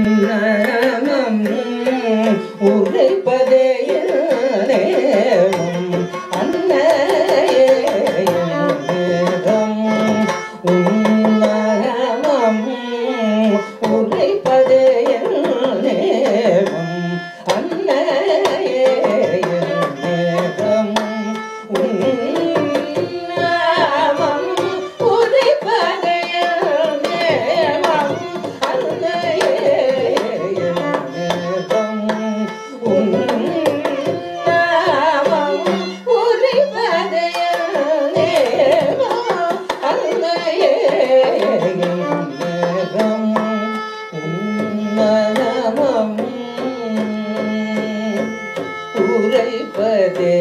உன்னமம் உரைப்பதே அன்னையம் உன்னமம் உரைப்பதே உரைப்பதே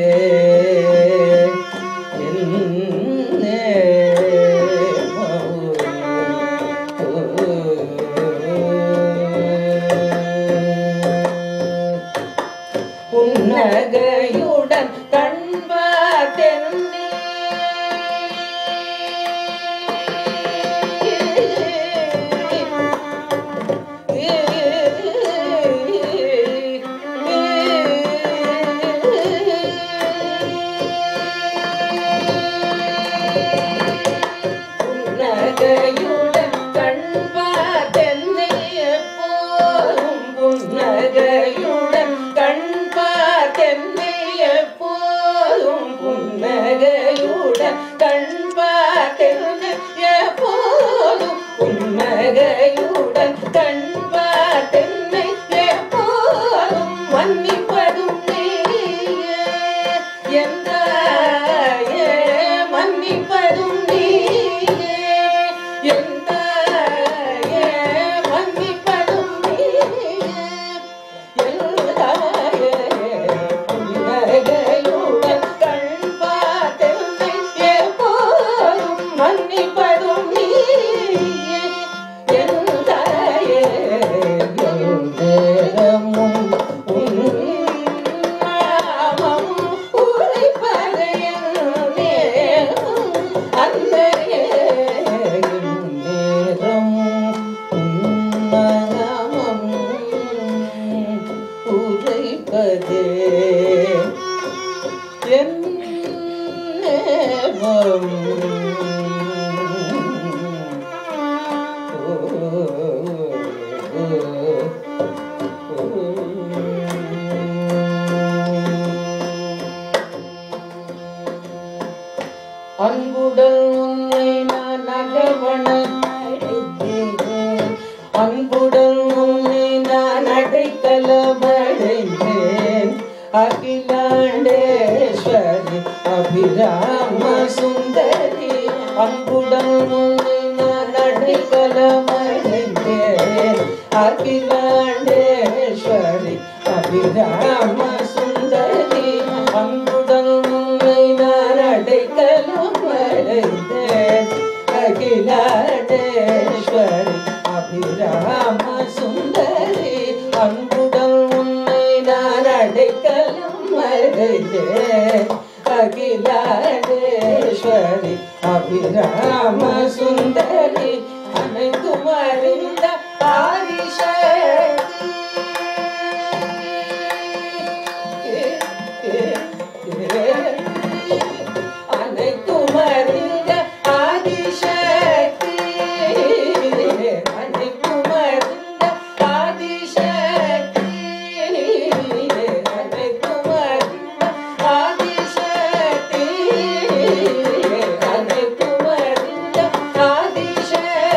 புன்னகையுடன் கண்பார்த்தென்னே புன்னகையுடன் கண்பார்த்தென்னே எப்போதும் புன்னகையுடன் கண்பார்த்தென்னே எப்போதும் புன்னகையுடன் கண்பார்த்தென்னே எப்போதும் புன்னகையுடன் கண்பார்த்தென்னே எப்போதும் மன்னிப்பதும் நீயே எந்தாயே மன்னிப்பதும் நீயே எந்தாயே மன்னிப்பதும் நீயே எந்தாயே புன்னகையுடன் கண்பார்த்தென்னை எப்போதும் மன்னிப்பதும் நீயே எந்தாயே நேரமும் உன்னாமம் உரைப்பதே அன்னையே நேரம் உன்னாமம் உரைப்பதே என் நேரம் அன்புடன் உன்னை நான் அடைத்தேன் அன்புடன் உன்னை நான் அடைக்கலமடைந்தேன் அகிலாண்டேஸ்வரி அபிராம சுந்தரி அன்புடன் உன்னை நான் அடைக்கலமடைந்தேன் அகிலாண்டேஸ்வரி அபிராம சுந்தரி அன்புடன் உன்னை நான் அடைக்கலமடைந்தேன் அகிலாண்டேஸ்வரி அபிராம சுந்தரி அன்புடன் உன்னை நான் அடைக்கலமடைந்தேன் அகிலாண்டேஸ்வரி அபிராம சுந்தரி அனைத்தும் அறிந்த ஆதிசக்தி அனைத்தும் அறிந்த ஆதிசக்தி அனைத்தும் அறிந்த ஆதிசக்தி அனைத்தும் அறிந்த ஆதிசக்தி அனைத்தும் அறிந்த ஆதிசக்தி